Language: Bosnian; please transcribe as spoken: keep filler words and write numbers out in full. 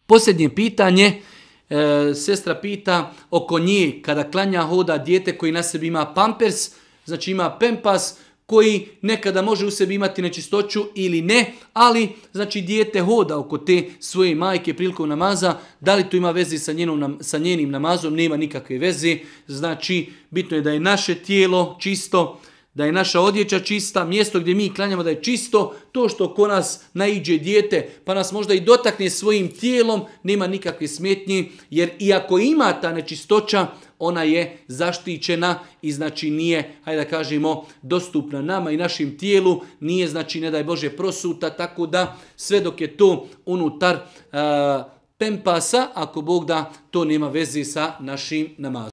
Posljednje pitanje, e, sestra pita oko nje kada klanja hoda dijete koji na sebi ima pampers, znači ima pempas koji nekada može u sebi imati nečistoću ili ne, ali znači dijete hoda oko te svoje majke prilikom namaza, da li to ima veze sa, njenom, sa njenim namazom, nema nikakve veze, znači bitno je da je naše tijelo čisto, da je naša odjeća čista, mjesto gdje mi klanjamo da je čisto, to što oko nas naiđe dijete pa nas možda i dotakne svojim tijelom, nema nikakve smetnje, jer iako ima ta nečistoća, ona je zaštićena i znači nije, hajde da kažemo, dostupna nama i našim tijelu, nije znači ne daj Bože prosuta, tako da sve dok je to unutar uh, pempasa, ako Bog da, to nema veze sa našim namazom.